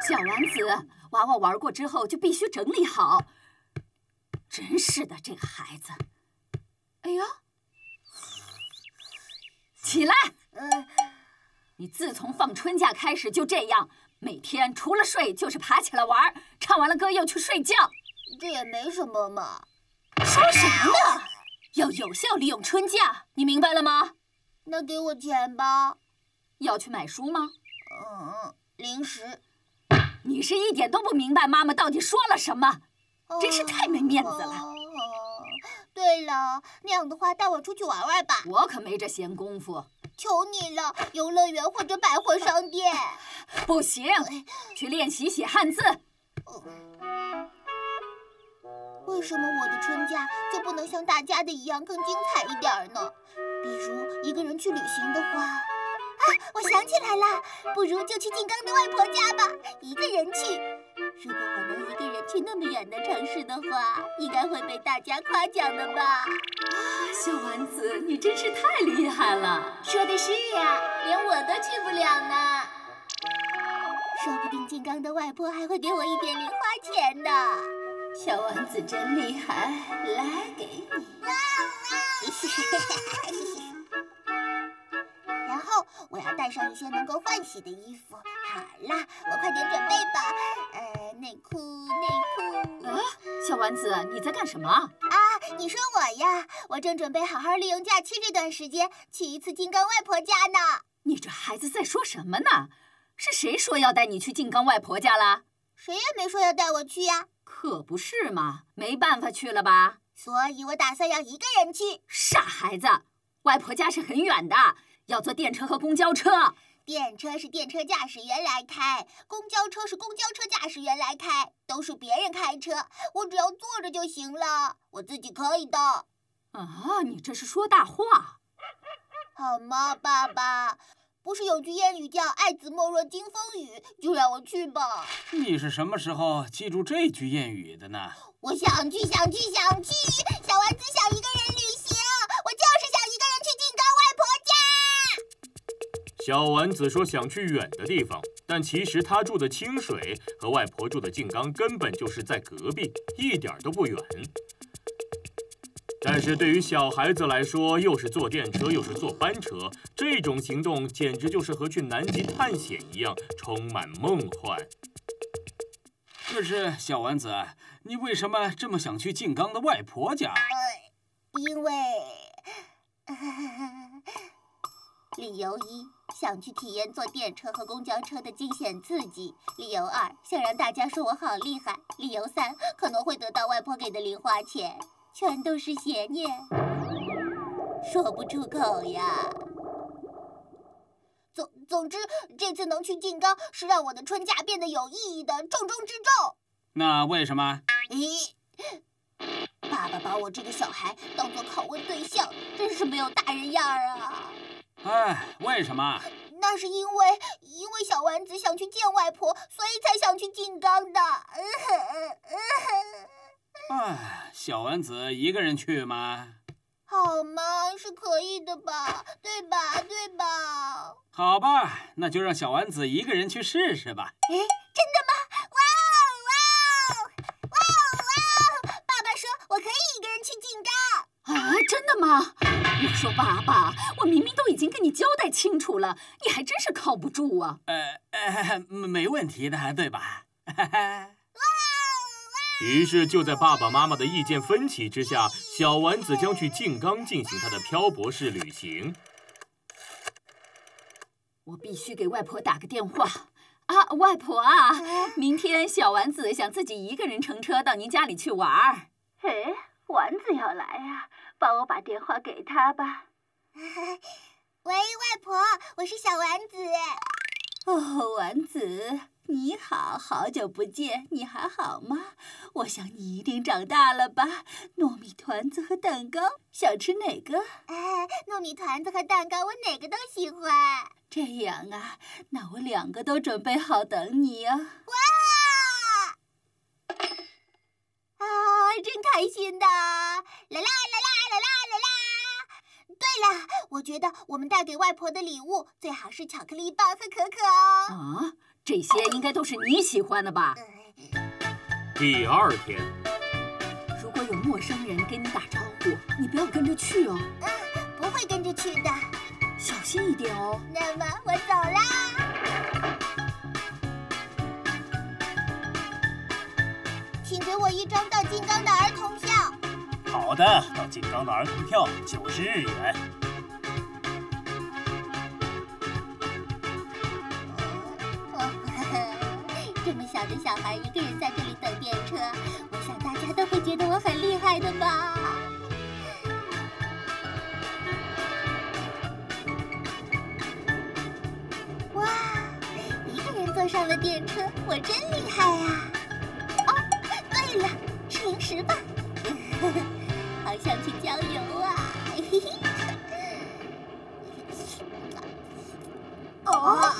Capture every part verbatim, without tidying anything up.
小丸子，娃娃玩过之后就必须整理好。真是的，这个孩子。哎呀，起来！ 嗯， 你自从放春假开始就这样，每天除了睡就是爬起来玩，唱完了歌又去睡觉。 这也没什么嘛。 说什么呢？要有效利用春假，你明白了吗？ 那给我钱吧。 要去买书吗？ 嗯，零食。 你是一点都不明白妈妈到底说了什么，真是太没面子了。 哦哦、对了，那样的话带我出去玩玩吧。 我可没这闲工夫。 求你了，游乐园或者百货商店。 不行，去练习写汉字。 为什么我的春假就不能像大家的一样更精彩一点呢？比如一个人去旅行的话，啊，我想起来了，不如就去静冈的外婆家吧，一个人去。如果我能一个人去那么远的城市的话，应该会被大家夸奖的吧？ 啊，小丸子，你真是太厉害了！ 说的是呀，连我都去不了呢。说不定静冈的外婆还会给我一点零花钱呢。 小丸子真厉害，来给你。 然后我要带上一些能够换洗的衣服。好啦，我快点准备吧。呃，内裤，内裤。 啊，小丸子，你在干什么？ 啊，你说我呀？我正准备好好利用假期这段时间去一次静冈外婆家呢。 你这孩子在说什么呢？是谁说要带你去静冈外婆家了？ 谁也没说要带我去呀。 可不是嘛，没办法去了吧？ 所以我打算要一个人去。 傻孩子，外婆家是很远的，要坐电车和公交车。 电车是电车驾驶员来开，公交车是公交车驾驶员来开，都是别人开车，我只要坐着就行了，我自己可以的。 啊，你这是说大话。 好吗，爸爸？不是有句谚语叫“爱子莫若惊风雨”，就让我去吧。 你是什么时候记住这句谚语的呢？ 我想去，想去，想去！小丸子想一个人旅行，我就是想一个人去静冈外婆家。 小丸子说想去远的地方，但其实他住的清水和外婆住的静冈根本就是在隔壁，一点都不远。但是对于小孩子来说，又是坐电车又是坐班车，这种行动简直就是和去南极探险一样，充满梦幻。 可是小丸子，你为什么这么想去静冈的外婆家？ 呃，因为，呃、理由一，想去体验坐电车和公交车的惊险刺激；理由二，想让大家说我好厉害；理由三，可能会得到外婆给的零花钱。全都是邪念，说不出口呀。总总之，这次能去静冈是让我的春假变得有意义的重中之重。 那为什么？ 咦，爸爸把我这个小孩当作拷问对象，真是没有大人样啊！ 哎，为什么？ 那是因为因为小丸子想去见外婆，所以才想去静冈的。 哎，小丸子一个人去吗？ 好吗？是可以的吧？对吧？对吧？ 好吧，那就让小丸子一个人去试试吧。 哎，真的吗？哇哦哇哦哇哦哇哦！爸爸说我可以一个人去静冈。 啊，真的吗？我说爸爸，我明明都已经跟你交代清楚了，你还真是靠不住啊。 呃呃，没问题的，对吧？哈哈。 于是，就在爸爸妈妈的意见分歧之下，小丸子将去静冈进行她的漂泊式旅行。 我必须给外婆打个电话啊！外婆啊，明天小丸子想自己一个人乘车到您家里去玩儿。 哎，丸子要来呀，帮我把电话给她吧。 喂，外婆，我是小丸子。 哦，丸子。你好，好久不见，你还好吗？我想你一定长大了吧？糯米团子和蛋糕，想吃哪个？ 哎，糯米团子和蛋糕，我哪个都喜欢。 这样啊，那我两个都准备好等你啊！ 哇！啊，真开心的！啦啦啦啦啦啦啦啦！对了，我觉得我们带给外婆的礼物最好是巧克力棒和可可哦。 啊？ 这些应该都是你喜欢的吧？ 第二天， 如果有陌生人跟你打招呼，你不要跟着去哦。 嗯，不会跟着去的。 小心一点哦。 那么我走啦。请给我一张到金刚的儿童票。 好的，到金刚的儿童票九十日元。 这么小的小孩一个人在这里等电车，我想大家都会觉得我很厉害的吧。哇，一个人坐上了电车，我真厉害啊！哦，对了，吃零食吧，好想去郊游啊！嘿嘿。哦。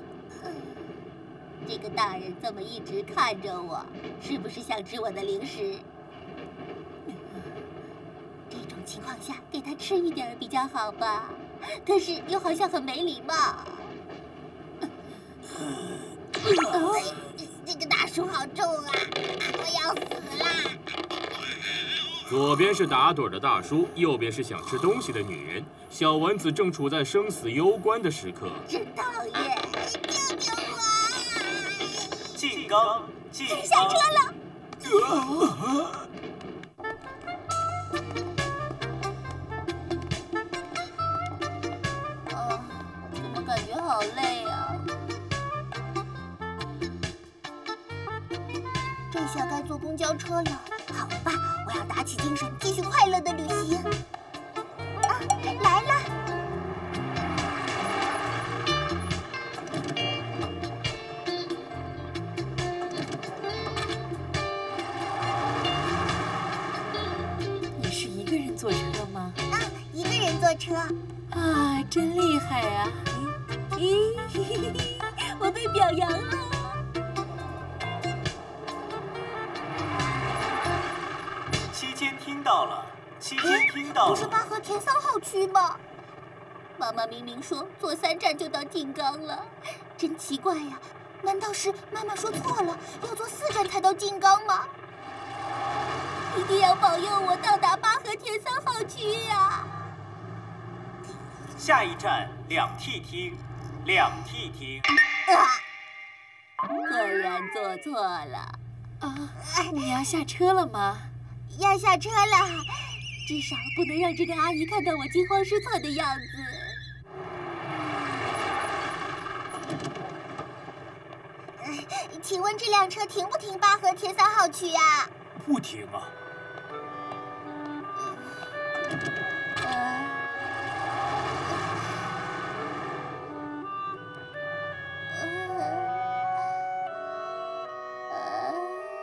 这个大人这么一直看着我，是不是想吃我的零食？这种情况下给他吃一点比较好吧，可是又好像很没礼貌。哦，这个大树好重啊，我要死啦！ 左边是打盹的大叔，右边是想吃东西的女人。小丸子正处在生死攸关的时刻。 真讨厌！救救我！ 金刚，金刚， 下车了。哦，怎么感觉好累啊？这下该坐公交车了。好吧，我要打起精神，继续快乐的旅行。啊，来了！ 你是一个人坐车吗？ 啊，一个人坐车。 啊，真厉害啊！咦， 我被表扬了。 期间听到了，期间听到了。 不是八和田三号区吗？妈妈明明说坐三站就到金刚了，真奇怪呀！难道是妈妈说错了，要坐四站才到金刚吗？一定要保佑我到达八和田三号区呀！ 下一站两 T 厅，两 T 厅。 啊！果然坐错了。 啊，你要下车了吗？ 要下车了，至少不能让这个阿姨看到我惊慌失措的样子。请问这辆车停不停八和田三号区呀？ 不停啊。 呃，呃，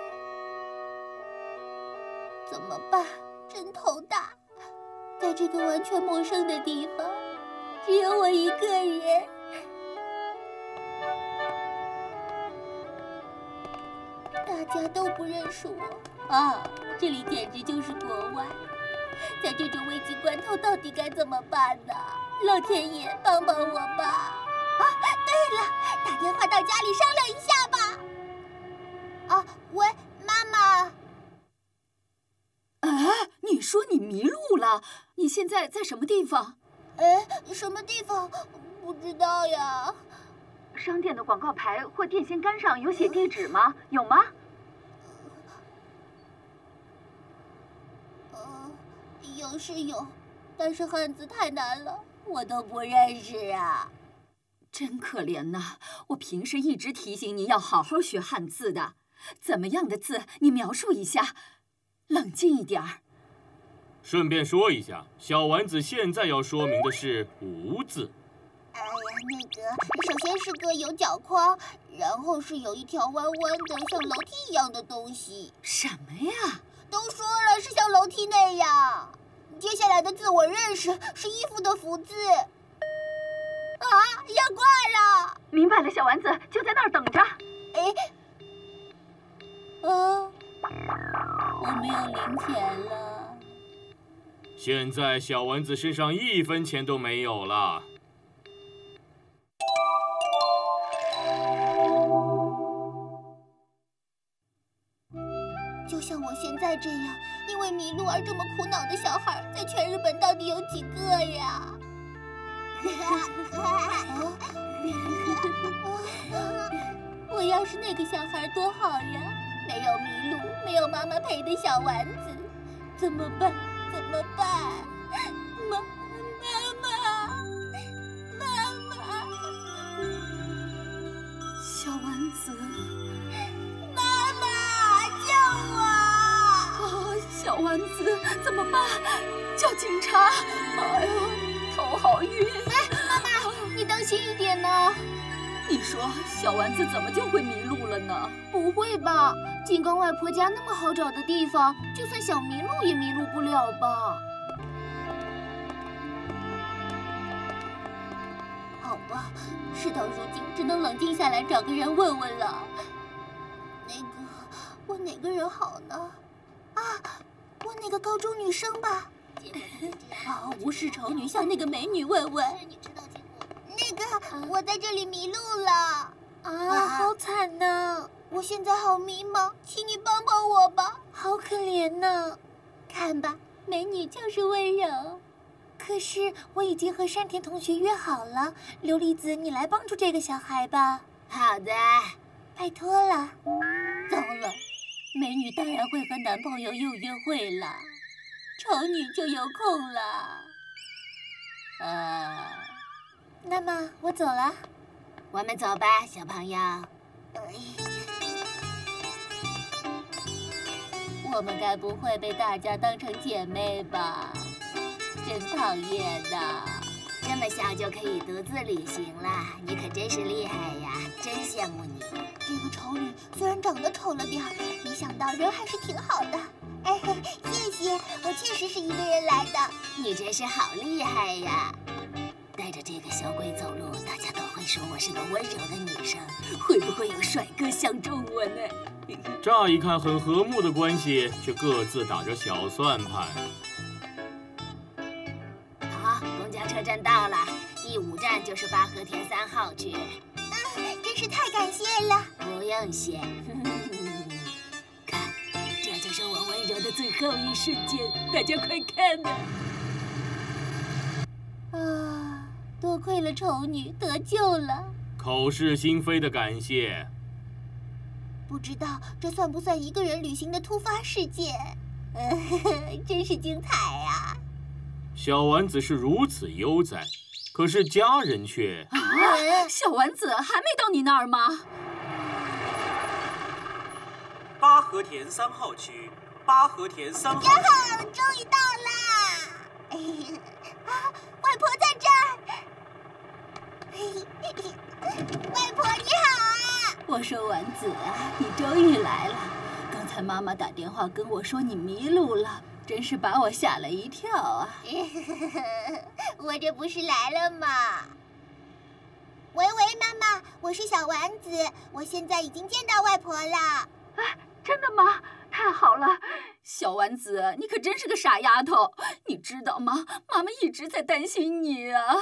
怎么办？真头大，在这个完全陌生的地方，只有我一个人。大家都不认识我啊！这里简直就是国外。在这种危急关头，到底该怎么办呢？老天爷，帮帮我吧！啊，对了，打电话到家里商量一下吧。啊，喂，妈妈。 啊，你说你迷路了？你现在在什么地方？ 哎，什么地方？不知道呀。 商店的广告牌或电线杆上有写地址吗？有吗？ 呃，有是有，但是汉字太难了，我都不认识啊。 真可怜呐！我平时一直提醒你要好好学汉字的，怎么样的字你描述一下，冷静一点儿。 顺便说一下，小丸子现在要说明的是“无”字。 哎呀，那个，首先是个有角框，然后是有一条弯弯的像楼梯一样的东西。 什么呀？ 都说了是像楼梯那样。接下来的字我认识，是衣服的福字。啊，要怪了！ 明白了，小丸子就在那儿等着。 哎，啊，我没有零钱了。 现在小丸子身上一分钱都没有了。 像我现在这样因为迷路而这么苦恼的小孩，在全日本到底有几个呀？我要是那个小孩多好呀！没有迷路，没有妈妈陪的小丸子，怎么办？怎么办？妈，妈妈，妈妈， 小丸子， 妈妈，救我！ 啊，小丸子怎么办？叫警察！哎呦，头好晕！ 哎，妈妈，你当心一点呢。 你说小丸子怎么就会迷路了呢？ 不会吧？金刚外婆家那么好找的地方，就算想迷路也迷路不了吧？好吧，事到如今，只能冷静下来，找个人问问了。那个，问哪个人好呢？啊，问那个高中女生吧。啊，无视丑女，向那个美女问问。那个，我在这里迷路了。啊，好惨呐！我现在好迷茫，请你帮帮我吧。好可怜呢。看吧，美女就是温柔。可是我已经和山田同学约好了，琉璃子，你来帮助这个小孩吧。好的，拜托了。糟了，美女当然会和男朋友又约会了，丑女就有空了。啊，那么我走了。我们走吧，小朋友。我们该不会被大家当成姐妹吧？真讨厌的！这么小就可以独自旅行了，你可真是厉害呀！真羡慕你。这个丑女虽然长得丑了点儿，没想到人还是挺好的。哎嘿，谢谢，我确实是一个人来的。你真是好厉害呀！带着这个小鬼走路，大家都会说我是个温柔的女生。会不会有帅哥相中我呢？ 乍一看很和睦的关系，却各自打着小算盘。 好，公交车站到了，第五站就是八和田三号区。啊，真是太感谢了！不用谢。看，这就是我温柔的最后一瞬间，大家快看呐！啊，多亏了丑女得救了。 口是心非的感谢。 不知道这算不算一个人旅行的突发事件？呃，真是精彩啊！ 小丸子是如此悠哉，可是家人却…… 啊，小丸子还没到你那儿吗？ 八和田三号区，八和田三号区。 呀哈，终于到啦！啊，外婆在这儿！外婆你好啊！ 我说丸子啊，你终于来了。刚才妈妈打电话跟我说你迷路了，真是把我吓了一跳啊！ 我这不是来了吗？喂喂，妈妈，我是小丸子，我现在已经见到外婆了。 啊，真的吗？太好了！小丸子，你可真是个傻丫头，你知道吗？妈妈一直在担心你啊。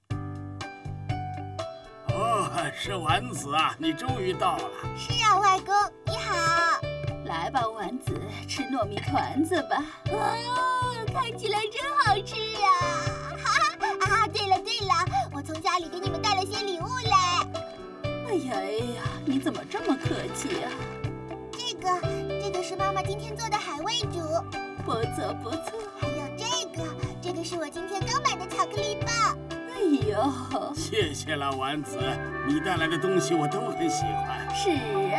哦，是丸子啊，你终于到了。 是啊，外公，你好。 来吧，丸子，吃糯米团子吧。 哦，看起来真好吃啊！哈哈啊，对了对了，我从家里给你们带了些礼物来。 哎呀哎呀，你怎么这么客气啊？ 这个，这个是妈妈今天做的海味煮。 不错不错。 还有这个，这个是我今天刚买的巧克力棒。 哎呦， 谢谢了，丸子，你带来的东西我都很喜欢。 是啊，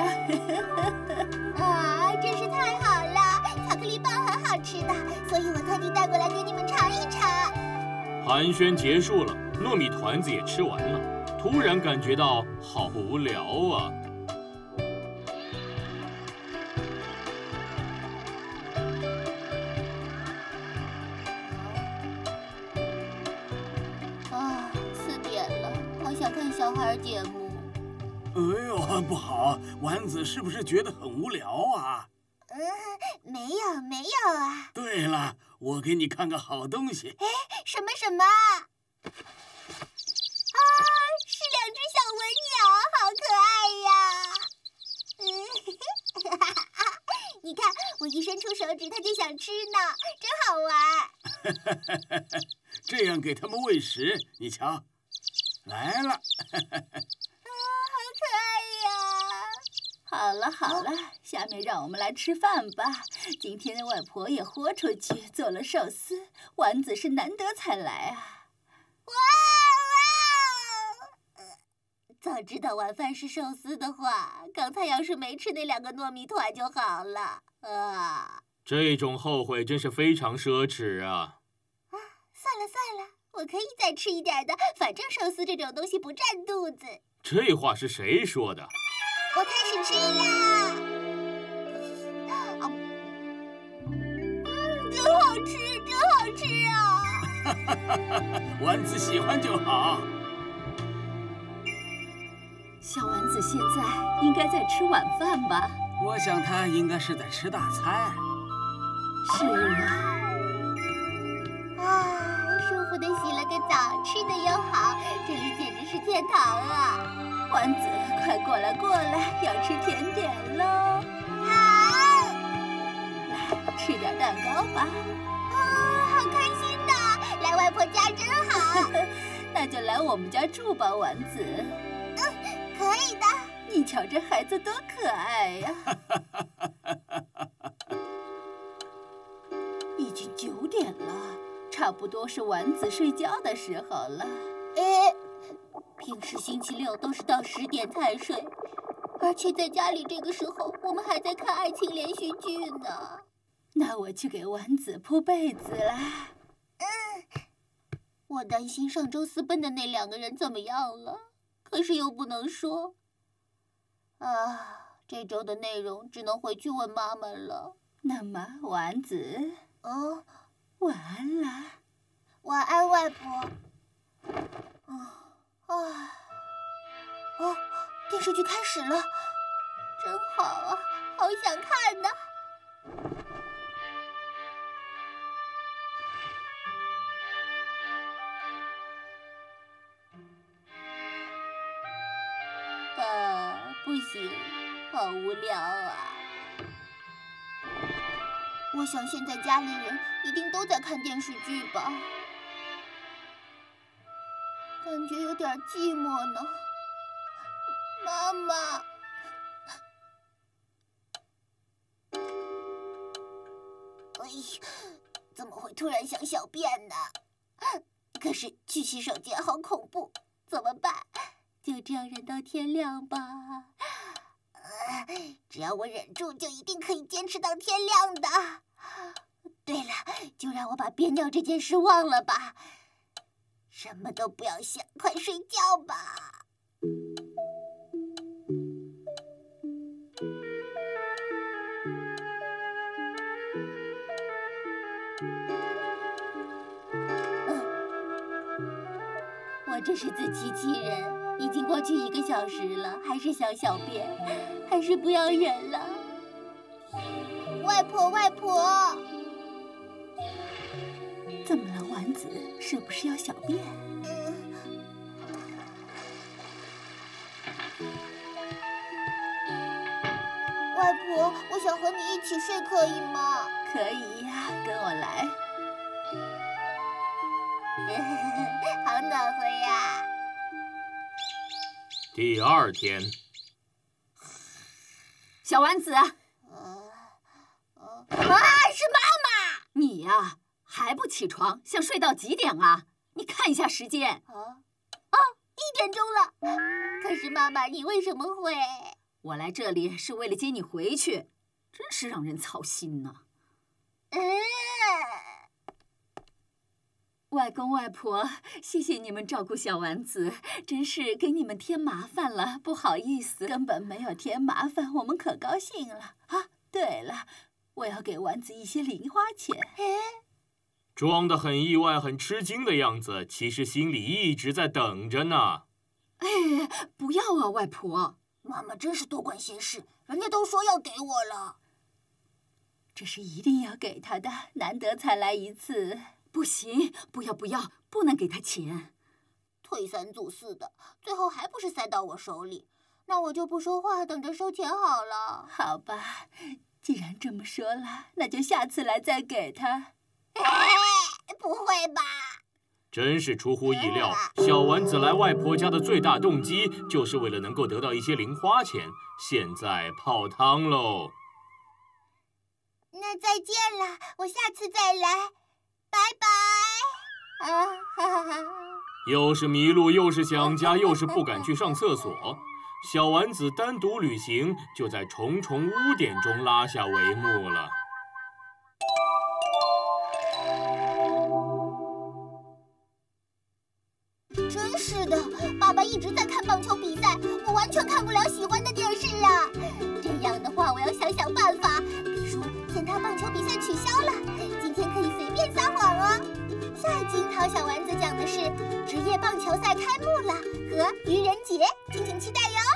啊，真是太好了！巧克力棒很好吃的，所以我特地带过来给你们尝一尝。 寒暄结束了，糯米团子也吃完了，突然感觉到好无聊啊！ 啊，四点了，好想看小孩节目。 哎呦，不好，丸子是不是觉得很无聊啊？ 嗯，没有没有啊。 对了，我给你看个好东西。 哎，什么什么？啊，是两只小文鸟，好可爱呀！嗯，你看我一身手指，它就想吃呢，真好玩。 这样给它们喂食，你瞧，来了。 啊，好可爱呀！ 好了好了，下面让我们来吃饭吧。今天的外婆也豁出去做了寿司，丸子是难得才来啊。 哇哇！早知道晚饭是寿司的话，刚才要是没吃那两个糯米团就好了。啊！ 这种后悔真是非常奢侈啊！ 啊，算了算了，我可以再吃一点的，反正寿司这种东西不占肚子。 这话是谁说的？ 我开始吃啦！嗯，真好吃，真好吃啊！ 丸子喜欢就好。 小丸子现在应该在吃晚饭吧？ 我想他应该是在吃大餐。 是啊。 啊，舒服的洗了个澡，吃的又好，这里简直是天堂啊！ 丸子，快过来过来，要吃甜点喽！ 好， 来吃点蛋糕吧。 啊，好开心呐！来外婆家真好。 那就来我们家住吧，丸子。 嗯，可以的。 你瞧这孩子多可爱呀！已经九点了，差不多是丸子睡觉的时候了。 哎。平时星期六都是到十点才睡，而且在家里这个时候，我们还在看爱情连续剧呢。 那我去给丸子铺被子啦。 嗯，我担心上周私奔的那两个人怎么样了，可是又不能说。啊，这周的内容只能回去问妈妈了。 那么，丸子， 哦， 晚安啦。 晚安，外婆。啊。啊！哦，电视剧开始了，真好啊，好想看呢。啊，不行，好无聊啊。我想现在家里人一定都在看电视剧吧。感觉有点寂寞呢，妈妈。哎，怎么会突然想小便呢？可是去洗手间好恐怖，怎么办？就这样忍到天亮吧。呃，只要我忍住，就一定可以坚持到天亮的。对了，就让我把憋尿这件事忘了吧。什么都不要想，快睡觉吧。嗯，我这是自欺欺人，已经过去一个小时了，还是想小便，还是不要忍了。外婆，外婆。 怎么了，丸子？是不是要小便？ 嗯。外婆，我想和你一起睡，可以吗？ 可以呀，跟我来。 好暖和呀！ 第二天， 小丸子。 呃，呃、啊，是妈妈！ 你呀。还不起床，想睡到几点啊？你看一下时间。 啊，哦，一点钟了。可是妈妈，你为什么会？ 我来这里是为了接你回去，真是让人操心呢。 嗯。 外公外婆，谢谢你们照顾小丸子，真是给你们添麻烦了，不好意思。根本没有添麻烦，我们可高兴了啊！对了，我要给丸子一些零花钱。 哎。 装得很意外、很吃惊的样子，其实心里一直在等着呢。 哎，不要啊，外婆！ 妈妈真是多管闲事，人家都说要给我了。 这是一定要给他的，难得才来一次。不行，不要不要，不能给他钱。 退三阻四的，最后还不是塞到我手里。那我就不说话，等着收钱好了。 好吧， 既然这么说了，那就下次来再给他。 哎，不会吧？ 真是出乎意料，小丸子来外婆家的最大动机就是为了能够得到一些零花钱，现在泡汤喽。 那再见了，我下次再来，拜拜。啊哈哈！ 又是迷路，又是想家，又是不敢去上厕所。小丸子单独旅行就在重重污点中拉下帷幕了。 真是的，爸爸一直在看棒球比赛，我完全看不了喜欢的电视啊。这样的话，我要想想办法，比如现他棒球比赛取消了，今天可以随便撒谎哦。下一集桃小丸子讲的是职业棒球赛开幕了和愚人节，敬请期待哟。